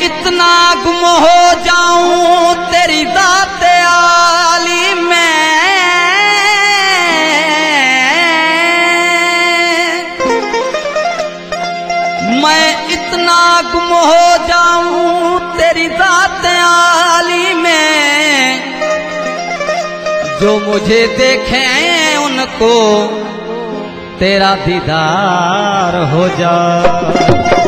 इतना गुम हो जाऊं तेरी दात आली में, मैं इतना गुम हो जाऊं तेरी दात आली में, जो मुझे देखें उनको तेरा दीदार हो जाए।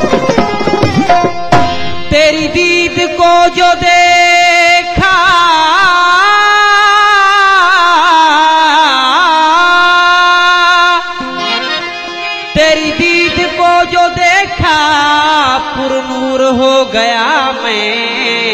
तेरी दीद को जो देखा तेरी दीद को जो देखा पुरनूर हो गया मैं,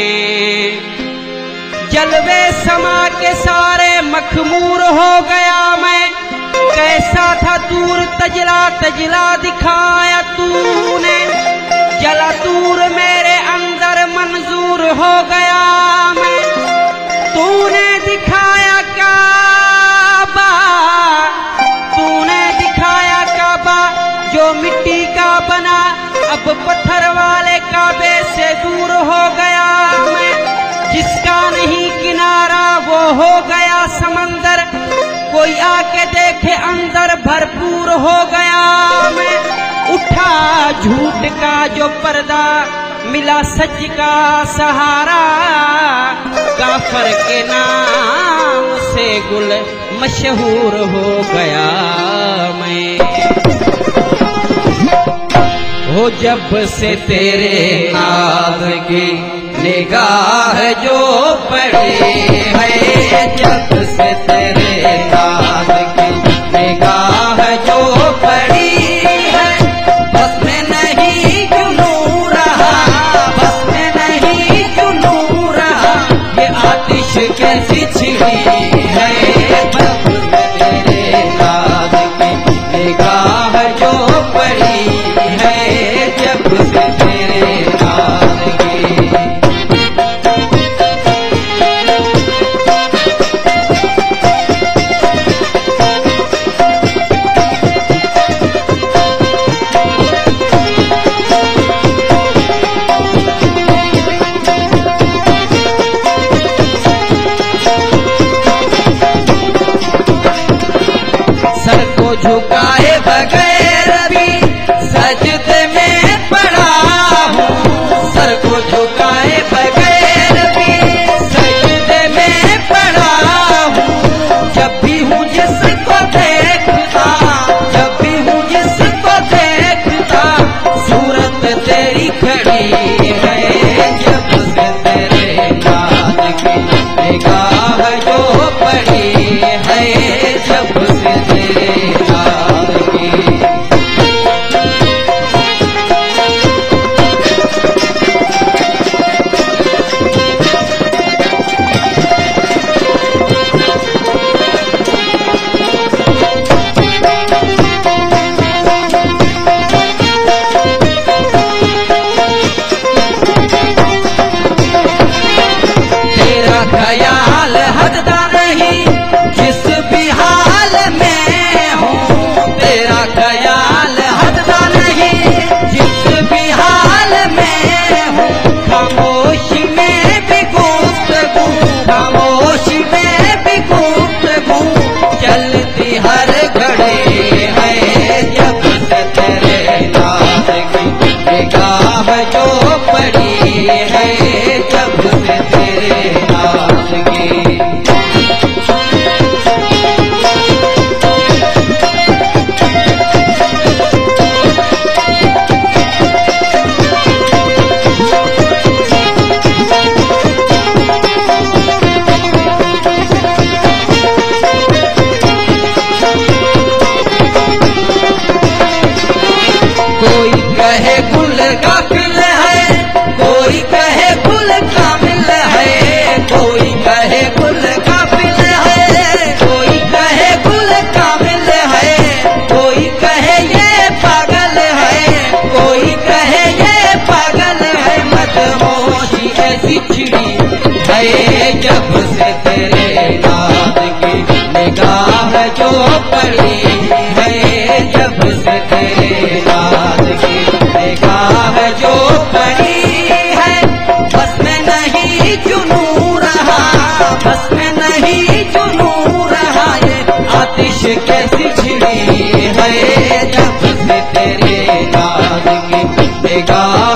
जलवे समा के सारे मखमूर हो गया मैं। कैसा था दूर तजला तजला दिखाया तूने, जला दूर मेरे अंदर मंजूर हो गया मैं। तूने दिखाया काबा, तूने दिखाया काबा जो मिट्टी का बना, अब पत्थर वाले काबे से दूर हो गया मैं। जिसका नहीं किनारा वो हो गया समंदर, कोई आके देखे अंदर भरपूर हो गया मैं। उठा झूठ का जो पर्दा, मिला सच का सहारा, काफर के नाम से गुल मशहूर हो गया मैं। हो जब से तेरे नाज़ की निगाह जो पड़ी है, जब से तेरे नाज़ की निगाह जो पड़ी है, बस में नहीं जुनू रहा, बस में नहीं जुनू रहा, ये आतिश कैसी छिड़ी है। बस में तेरे नाज़ की निगाह जो पड़ी है, जब से तेरे नाज़ की। झुकाए बगैर भी सजदे में पड़ा हूँ, सर को झुकाए बगैर भी सजदे में पड़ा हूँ। जब भी हूँ जिसको देखता, जब भी हूँ जिसको देखता, सूरत तेरी खड़ी है। जब से तेरे नाज़ की निगाह जो पड़ी है, जब से तेरे ख्याल हददा नहीं जिस भी हाल में हूँ, तेरा ख्याल हददा नहीं जिस भी हाल में हूँ। खामोशी में भी गुफ्तगू, खामोशी में भी गुफ्तगू चलती हर घड़ी है। जब से तेरे नाज़ की निगाह जो पड़ी है, जब से तेरे जब से तेरे नाज़ की निगाह जो पड़ी है, जब से तेरे नाज़ की निगाह जो पड़ी है। निगाह